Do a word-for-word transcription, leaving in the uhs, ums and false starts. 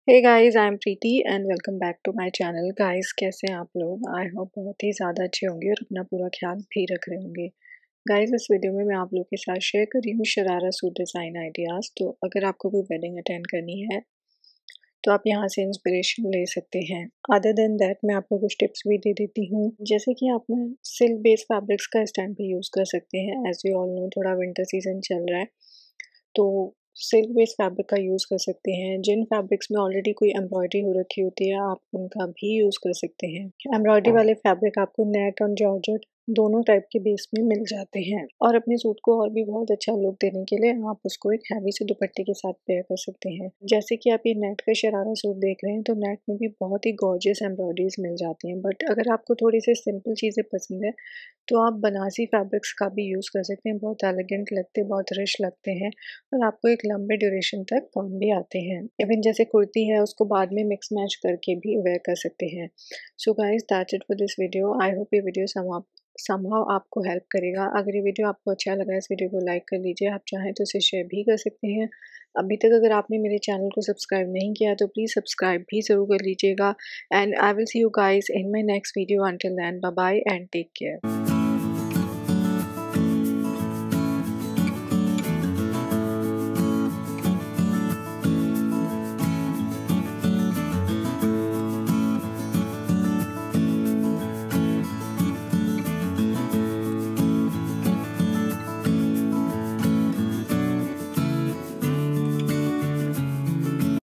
Hey guys, I am Preeti and welcome back to my channel. Guys, कैसे हैं आप लोग? आई होप बहुत ही ज़्यादा अच्छे होंगे और अपना पूरा ख्याल भी रख रहे होंगे। गाइस, इस वीडियो में मैं आप लोग के साथ शेयर कर रही हूँ शरारा सूट डिज़ाइन आइडियाज़। तो अगर आपको कोई वेडिंग अटेंड करनी है तो आप यहाँ से इंस्पिरेशन ले सकते हैं। अदर देन दैट मैं आपको कुछ टिप्स भी दे देती हूँ, जैसे कि आप ना सिल्क बेस्ड फैब्रिक्स का इस टाइम पे यूज़ कर सकते हैं। एज यू ऑल नो, थोड़ा विंटर सीजन चल रहा है तो सिल्क बेस्ड फैब्रिक का यूज़ कर सकते हैं। जिन फैब्रिक्स में ऑलरेडी कोई एम्ब्रॉयडरी हो रखी होती है, आप उनका भी यूज़ कर सकते हैं। एम्ब्रॉयडरी वाले फैब्रिक आपको नेट और जॉर्जेट दोनों टाइप के बेस में मिल जाते हैं और अपने सूट को और भी बहुत अच्छा लुक देने के लिए आप उसको एक हैवी से दुपट्टे के साथ पेयर कर सकते हैं। जैसे कि आप ये नेट का शरारा सूट देख रहे हैं, तो नेट में भी बहुत ही गॉर्जियस एम्ब्रॉयडरीज मिल जाती हैं। बट अगर आपको थोड़ी सी सिंपल चीज़ें पसंद है तो आप बनारसी फैब्रिक्स का भी यूज़ कर सकते हैं। बहुत एलिगेंट लगते हैं, बहुत रिच लगते हैं और आपको एक लंबे ड्यूरेशन तक काम भी आते हैं। इवन जैसे कुर्ती है, उसको बाद में मिक्स मैच करके भी वेयर कर सकते हैं। So guys, that's it for this video. I hope ये वीडियो सम समहाउ आपको हेल्प करेगा। अगर ये वीडियो आपको अच्छा लगा, इस वीडियो को लाइक कर लीजिए। आप चाहें तो इसे शेयर भी कर सकते हैं। अभी तक अगर आपने मेरे चैनल को सब्सक्राइब नहीं किया तो प्लीज़ सब्सक्राइब भी ज़रूर कर लीजिएगा। And I will see you guys in my next video. Until then, bye bye and take care.